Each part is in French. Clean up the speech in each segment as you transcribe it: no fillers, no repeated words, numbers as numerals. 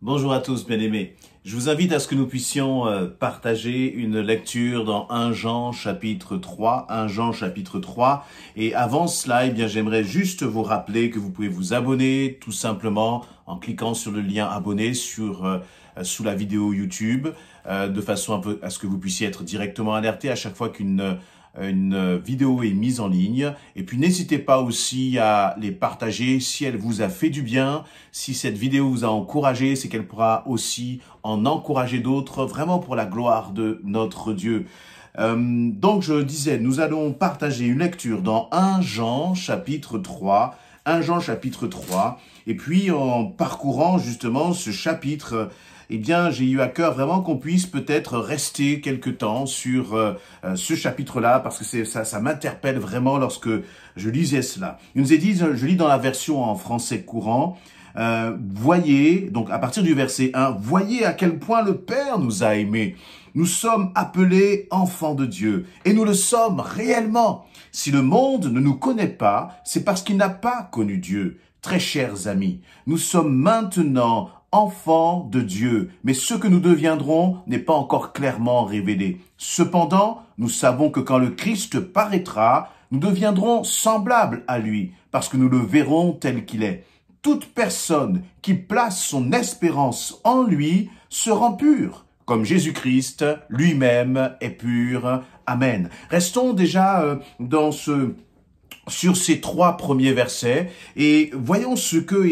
Bonjour à tous, bien-aimés. Je vous invite à ce que nous puissions partager une lecture dans 1 Jean chapitre 3, 1 Jean chapitre 3. Et avant cela, j'aimerais juste vous rappeler que vous pouvez vous abonner tout simplement en cliquant sur le lien abonner sous la vidéo YouTube, de façon à ce que vous puissiez être directement alerté à chaque fois qu'une vidéo est mise en ligne. Et puis n'hésitez pas aussi à les partager si elle vous a fait du bien, si cette vidéo vous a encouragé, c'est qu'elle pourra aussi en encourager d'autres, vraiment pour la gloire de notre Dieu. Donc je disais, nous allons partager une lecture dans 1 Jean chapitre 3, 1 Jean chapitre 3, et puis en parcourant justement ce chapitre, j'ai eu à cœur vraiment qu'on puisse peut-être rester quelque temps sur ce chapitre-là, parce que ça m'interpelle vraiment lorsque je lisais cela. Il nous est dit, je lis dans la version en français courant, voyez, donc à partir du verset 1, voyez à quel point le Père nous a aimés. Nous sommes appelés enfants de Dieu, et nous le sommes réellement. Si le monde ne nous connaît pas, c'est parce qu'il n'a pas connu Dieu. Très chers amis, nous sommes maintenant enfants de Dieu, mais ce que nous deviendrons n'est pas encore clairement révélé. Cependant, nous savons que quand le Christ paraîtra, nous deviendrons semblables à lui, parce que nous le verrons tel qu'il est. Toute personne qui place son espérance en lui se rend pure, comme Jésus-Christ lui-même est pur. Amen. Restons déjà sur ces 3 premiers versets et voyons ce que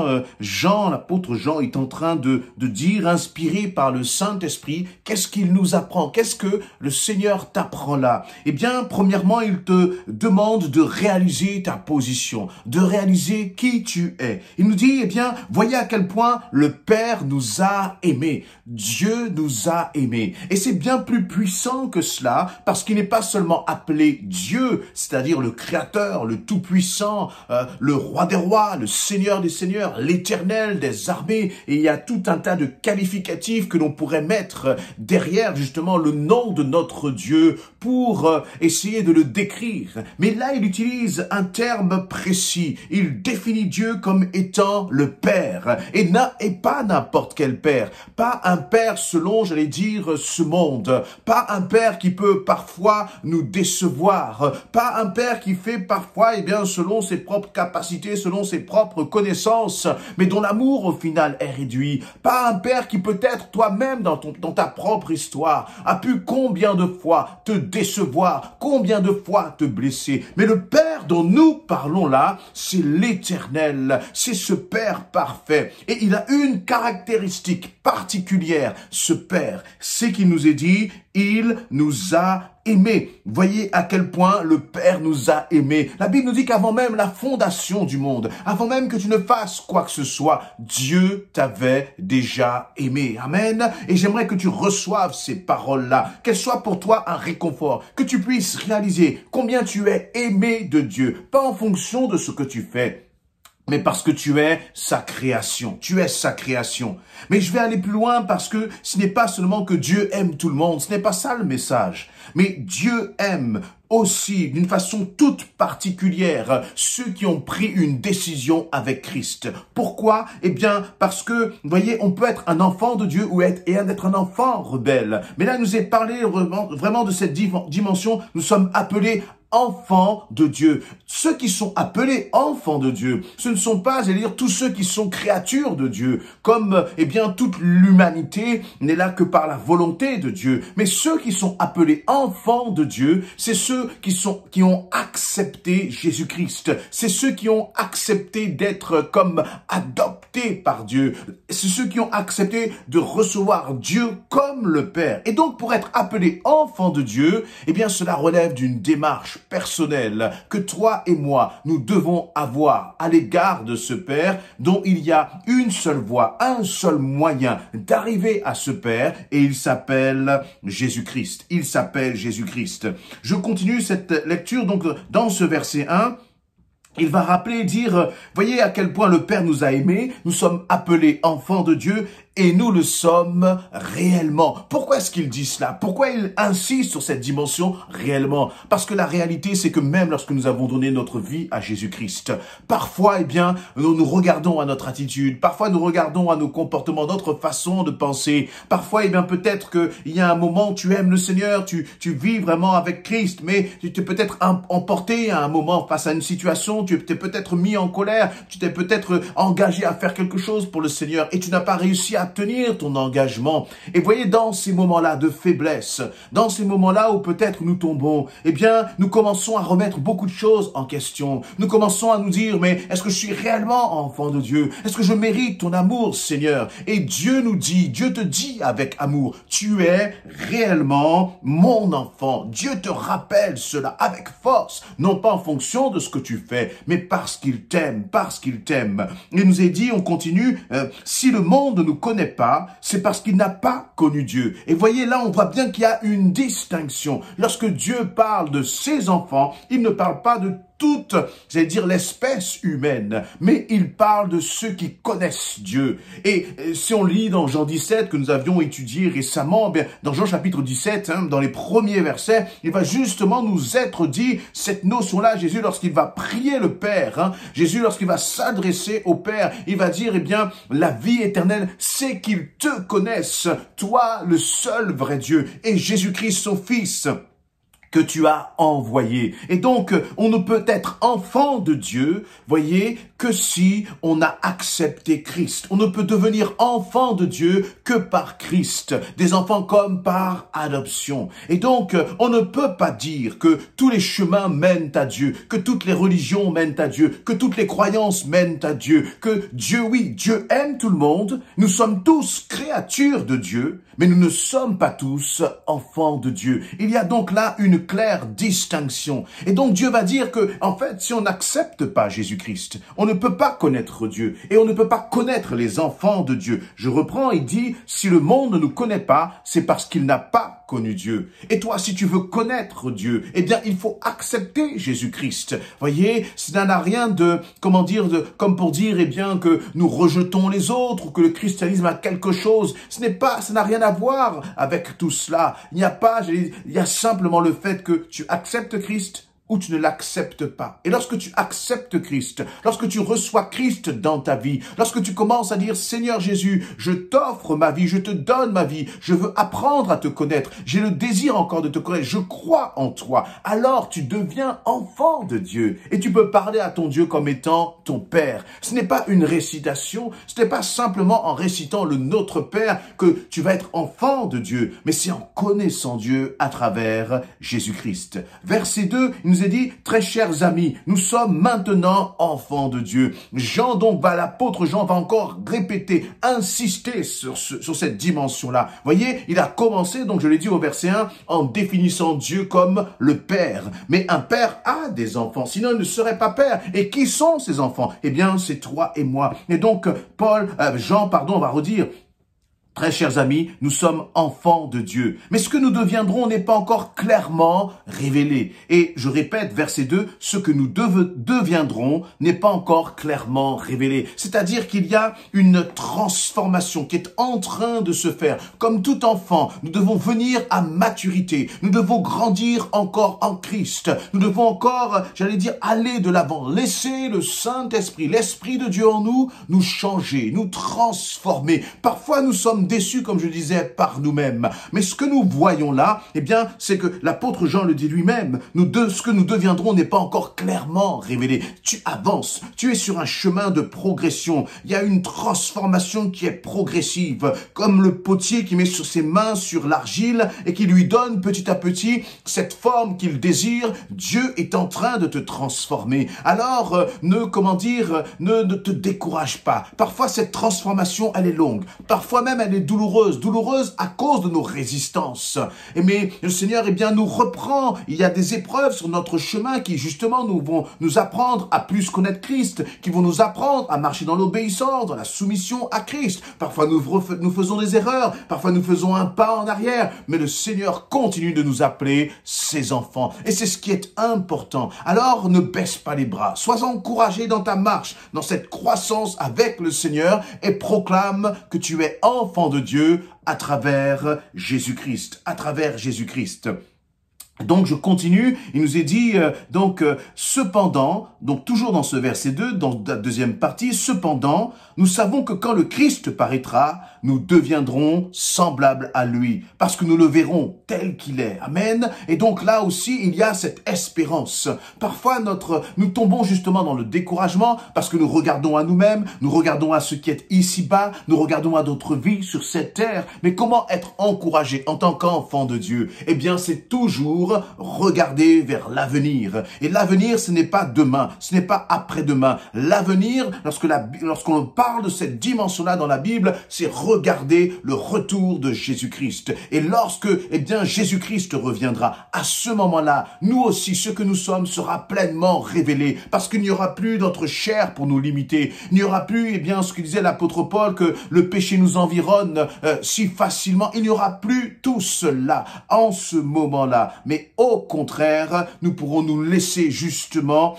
Jean, l'apôtre Jean est en train de dire, inspiré par le Saint-Esprit. Qu'est-ce qu'il nous apprend? Qu'est-ce que le Seigneur t'apprend là? Premièrement, il te demande de réaliser ta position, de réaliser qui tu es. Il nous dit, voyez à quel point le Père nous a aimés. Dieu nous a aimés. Et c'est bien plus puissant que cela, parce qu'il n'est pas seulement appelé Dieu, c'est-à-dire le Créateur, le Tout-Puissant, le Roi des Rois, le Seigneur des Seigneurs, l'Éternel des armées. Et il y a tout un tas de qualificatifs que l'on pourrait mettre derrière justement le nom de notre Dieu pour essayer de le décrire. Mais là, il utilise un terme précis. Il définit Dieu comme étant le Père. Et pas n'importe quel Père. Pas un Père selon, ce monde. Pas un Père qui peut parfois nous décevoir. Pas un Père qui fait parfois, selon ses propres capacités, selon ses propres connaissances, mais dont l'amour, au final, est réduit. Pas un Père qui peut-être toi-même, dans ta propre histoire, a pu combien de fois te décevoir, combien de fois te blesser. Mais le Père dont nous parlons là, c'est l'Éternel. C'est ce Père parfait. Et il a une caractéristique particulière, ce Père. C'est qu'il nous est dit, il nous a aimés. Voyez à quel point le Père nous a aimés. La Bible nous dit qu'avant même la fondation du monde, avant même que tu ne fasses quoi que ce soit, Dieu t'avait déjà aimé. Amen. Et j'aimerais que tu reçoives ces paroles-là, qu'elles soient pour toi un réconfort, que tu puisses réaliser combien tu es aimé de Dieu, pas en fonction de ce que tu fais, mais parce que tu es sa création. Tu es sa création. Mais je vais aller plus loin parce que ce n'est pas seulement que Dieu aime tout le monde. Ce n'est pas ça le message. Mais Dieu aime aussi, d'une façon toute particulière, ceux qui ont pris une décision avec Christ. Pourquoi? Parce que, vous voyez, on peut être un enfant de Dieu et être un enfant rebelle. Mais là, il nous est parlé vraiment de cette dimension. Nous sommes appelés enfants de Dieu. Ceux qui sont appelés enfants de Dieu, ce ne sont pas, tous ceux qui sont créatures de Dieu, comme, toute l'humanité n'est là que par la volonté de Dieu. Mais ceux qui sont appelés enfants de Dieu, c'est ceux qui ont accepté Jésus-Christ. C'est ceux qui ont accepté d'être comme adoptés par Dieu. C'est ceux qui ont accepté de recevoir Dieu comme le Père. Et donc, pour être appelés enfants de Dieu, cela relève d'une démarche personnelle que toi et moi, nous devons avoir à l'égard de ce Père dont il y a une seule voie, un seul moyen d'arriver à ce Père et il s'appelle Jésus-Christ. Il s'appelle Jésus-Christ. Je continue cette lecture donc dans ce verset 1. il va rappeler et dire, voyez à quel point le Père nous a aimés, nous sommes appelés enfants de Dieu et nous le sommes réellement. Pourquoi est-ce qu'il dit cela? Pourquoi il insiste sur cette dimension réellement? Parce que la réalité, c'est que même lorsque nous avons donné notre vie à Jésus-Christ, parfois, eh bien, nous regardons à notre attitude, parfois nous regardons à nos comportements, notre façon de penser. Parfois, eh bien, peut-être qu'il y a un moment où tu aimes le Seigneur, tu vis vraiment avec Christ, mais tu t'es peut-être emporté à un moment face à une situation, tu t'es peut-être mis en colère, tu t'es peut-être engagé à faire quelque chose pour le Seigneur et tu n'as pas réussi à tenir ton engagement. Et voyez, dans ces moments-là de faiblesse, dans ces moments-là où peut-être nous tombons, eh bien, nous commençons à remettre beaucoup de choses en question. Nous commençons à nous dire, mais est-ce que je suis réellement enfant de Dieu? Est-ce que je mérite ton amour, Seigneur? Et Dieu nous dit, Dieu te dit avec amour, tu es réellement mon enfant. Dieu te rappelle cela avec force, non pas en fonction de ce que tu fais, mais parce qu'il t'aime, parce qu'il t'aime. Il nous est dit, on continue, si le monde ne nous connaît pas, c'est parce qu'il n'a pas connu Dieu. Et voyez, là, on voit bien qu'il y a une distinction. Lorsque Dieu parle de ses enfants, il ne parle pas de toute, j'allais dire, l'espèce humaine, mais il parle de ceux qui connaissent Dieu. Et si on lit dans Jean 17, que nous avions étudié récemment, bien, dans Jean chapitre 17, dans les premiers versets, il va justement nous être dit cette notion-là, Jésus, lorsqu'il va prier le Père, Jésus, lorsqu'il va s'adresser au Père, il va dire, eh bien, la vie éternelle, c'est qu'ils te connaissent, toi, le seul vrai Dieu, et Jésus-Christ, son Fils, que tu as envoyé. Et donc, on ne peut être enfant de Dieu, voyez, que si on a accepté Christ. On ne peut devenir enfant de Dieu que par Christ. Des enfants comme par adoption. Et donc, on ne peut pas dire que tous les chemins mènent à Dieu, que toutes les religions mènent à Dieu, que toutes les croyances mènent à Dieu, que Dieu, oui, Dieu aime tout le monde. Nous sommes tous créatures de Dieu, mais nous ne sommes pas tous enfants de Dieu. Il y a donc là une claire distinction. Et donc Dieu va dire que, en fait, si on n'accepte pas Jésus-Christ, on ne peut pas connaître Dieu et on ne peut pas connaître les enfants de Dieu. Je reprends et dis, si le monde ne nous connaît pas, c'est parce qu'il n'a pas connu Dieu. Et toi, si tu veux connaître Dieu, eh bien, il faut accepter Jésus-Christ. Voyez, ça n'a rien de, comment dire, comme pour dire, eh bien, que nous rejetons les autres ou que le christianisme a quelque chose. Ça n'a rien à voir avec tout cela. Il y a simplement le fait que tu acceptes Christ ou tu ne l'acceptes pas. Et lorsque tu acceptes Christ, lorsque tu reçois Christ dans ta vie, lorsque tu commences à dire, Seigneur Jésus, je t'offre ma vie, je te donne ma vie, je veux apprendre à te connaître, j'ai le désir encore de te connaître, je crois en toi, alors tu deviens enfant de Dieu. Et tu peux parler à ton Dieu comme étant ton Père. Ce n'est pas une récitation, ce n'est pas simplement en récitant le Notre Père que tu vas être enfant de Dieu, mais c'est en connaissant Dieu à travers Jésus-Christ. Verset 2, il nous est dit, très chers amis, nous sommes maintenant enfants de Dieu. L'apôtre Jean va encore répéter, insister sur cette dimension-là. Voyez, il a commencé, donc je l'ai dit au verset 1, en définissant Dieu comme le Père. Mais un père a des enfants, sinon il ne serait pas père. Et qui sont ces enfants? Eh bien, c'est toi et moi. Et donc, Jean va redire, très chers amis, nous sommes enfants de Dieu. Mais ce que nous deviendrons n'est pas encore clairement révélé. Et je répète, verset 2, ce que nous deviendrons n'est pas encore clairement révélé. C'est-à-dire qu'il y a une transformation qui est en train de se faire. Comme tout enfant, nous devons venir à maturité. Nous devons grandir encore en Christ. Nous devons encore, aller de l'avant. Laisser le Saint-Esprit, l'Esprit de Dieu en nous, nous changer, nous transformer. Parfois, nous sommes déçus, comme je disais, par nous-mêmes. Mais ce que nous voyons là, eh bien, c'est que l'apôtre Jean le dit lui-même. Ce que nous deviendrons n'est pas encore clairement révélé. Tu avances. Tu es sur un chemin de progression. Il y a une transformation qui est progressive. Comme le potier qui met sur ses mains sur l'argile et qui lui donne petit à petit cette forme qu'il désire. Dieu est en train de te transformer. Alors, ne te décourage pas. Parfois, cette transformation, elle est longue. Parfois même, elle elle est douloureuse. Douloureuse à cause de nos résistances. Mais le Seigneur, nous reprend. Il y a des épreuves sur notre chemin qui, justement, nous vont nous apprendre à plus connaître Christ, qui vont nous apprendre à marcher dans l'obéissance, dans la soumission à Christ. Parfois, nous faisons des erreurs. Parfois, nous faisons un pas en arrière. Mais le Seigneur continue de nous appeler ses enfants. Et c'est ce qui est important. Alors, ne baisse pas les bras. Sois encouragé dans ta marche, dans cette croissance avec le Seigneur et proclame que tu es enfant de Dieu à travers Jésus-Christ. À travers Jésus-Christ. Donc, je continue. Il nous est dit, cependant, donc toujours dans ce verset 2, dans la deuxième partie, cependant, nous savons que quand le Christ paraîtra, nous deviendrons semblables à lui, parce que nous le verrons tel qu'il est. Amen. Et donc là aussi, il y a cette espérance. Parfois, nous tombons justement dans le découragement, parce que nous regardons à nous-mêmes, nous regardons à ce qui est ici-bas, nous regardons à notre vie sur cette terre. Mais comment être encouragé en tant qu'enfant de Dieu? Eh bien, c'est toujours regarder vers l'avenir. Et l'avenir, ce n'est pas demain, ce n'est pas après-demain. L'avenir, lorsqu'on parle de cette dimension-là dans la Bible, c'est regarder le retour de Jésus-Christ. Et lorsque, Jésus-Christ reviendra, à ce moment-là, nous aussi, ce que nous sommes sera pleinement révélé, parce qu'il n'y aura plus notre chair pour nous limiter. Il n'y aura plus, ce que disait l'apôtre Paul, que le péché nous environne si facilement. Il n'y aura plus tout cela en ce moment-là. Mais au contraire, nous pourrons nous laisser justement,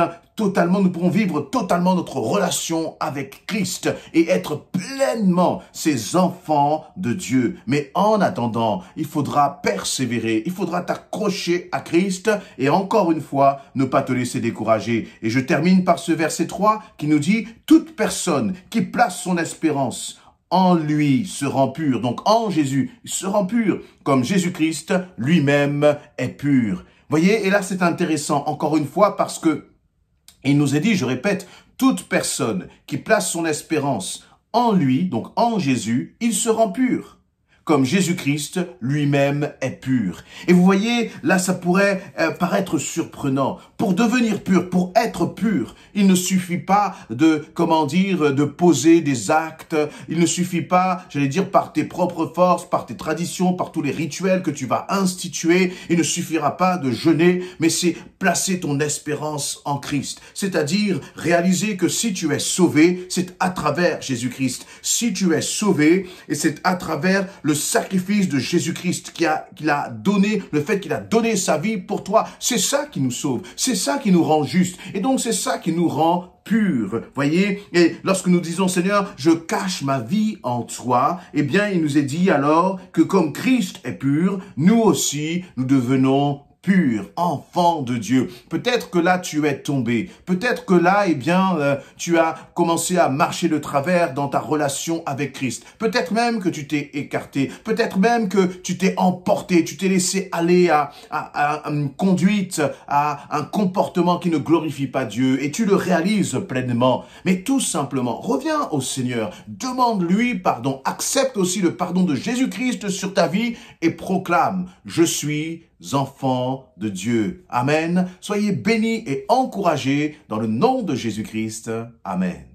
nous pourrons vivre totalement notre relation avec Christ et être pleinement ses enfants de Dieu. Mais en attendant, il faudra persévérer, il faudra t'accrocher à Christ et encore une fois, ne pas te laisser décourager. Et je termine par ce verset 3 qui nous dit « Toute personne qui place son espérance en lui se rend pur. » Donc en Jésus, il se rend pur, comme Jésus-Christ lui-même est pur. Voyez, et là c'est intéressant, encore une fois, parce que il nous est dit, je répète, toute personne qui place son espérance en lui, donc en Jésus, il se rend pur, comme Jésus-Christ lui-même est pur. Et vous voyez, là, ça pourrait paraître surprenant. Pour devenir pur, pour être pur, il ne suffit pas de poser des actes. Il ne suffit pas, par tes propres forces, par tes traditions, par tous les rituels que tu vas instituer. Il ne suffira pas de jeûner, mais c'est placer ton espérance en Christ. C'est-à-dire réaliser que si tu es sauvé, c'est à travers Jésus-Christ. Si tu es sauvé, et c'est à travers le sacrifice de Jésus-Christ qu'il a donné, le fait qu'il a donné sa vie pour toi, c'est ça qui nous sauve, c'est ça qui nous rend justes, et donc c'est ça qui nous rend purs. Voyez, et lorsque nous disons Seigneur, je cache ma vie en toi, il nous est dit alors que comme Christ est pur, nous aussi, nous devenons pur, enfant de Dieu. Peut-être que là, tu es tombé. Peut-être que là, tu as commencé à marcher de travers dans ta relation avec Christ. Peut-être même que tu t'es écarté. Peut-être même que tu t'es emporté. Tu t'es laissé aller à une conduite, à un comportement qui ne glorifie pas Dieu. Et tu le réalises pleinement. Mais tout simplement, reviens au Seigneur. Demande-lui pardon. Accepte aussi le pardon de Jésus-Christ sur ta vie et proclame, je suis enfants de Dieu. Amen. Soyez bénis et encouragés dans le nom de Jésus-Christ. Amen.